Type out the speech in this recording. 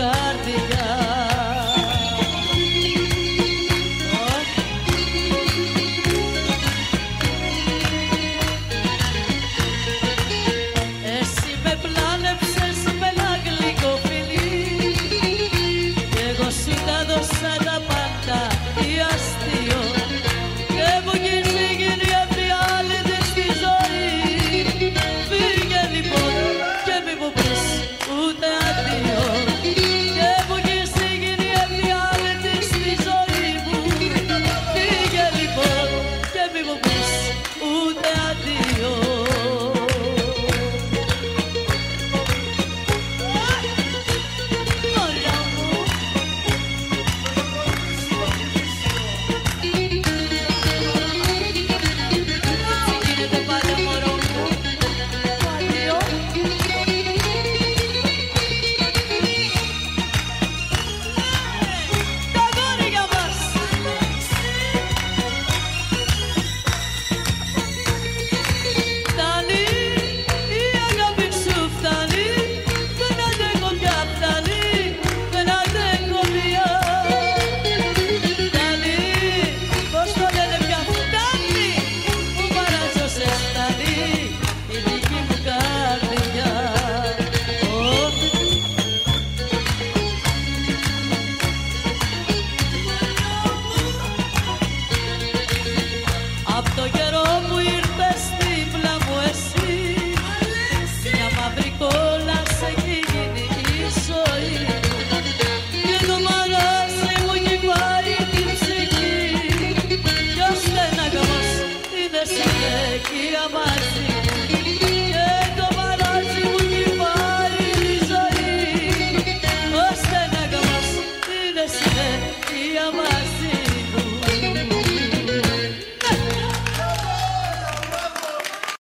καρδιά. Εσύ με πλάνεψες με ένα γλυκό φιλί κι εγώ σου τα δώσα τα πάντα ή αστείο και μου γίνει εφιάλτη στη ζωή. Φύγε λοιπόν και μη μου πεις ούτε αντίο και μου γίνει εφιάλτη στη ζωή μου. Φύγε λοιπόν και μη μου πεις ούτε αντίο. Απ' το καιρό που ήρθες δίπλα μου εσύ, μια μαύρη κόλαση έχει γίνει η ζωή και το μαράζι μου κυβάει την ψυχή κι ο στεναγμός είναι συνέχεια.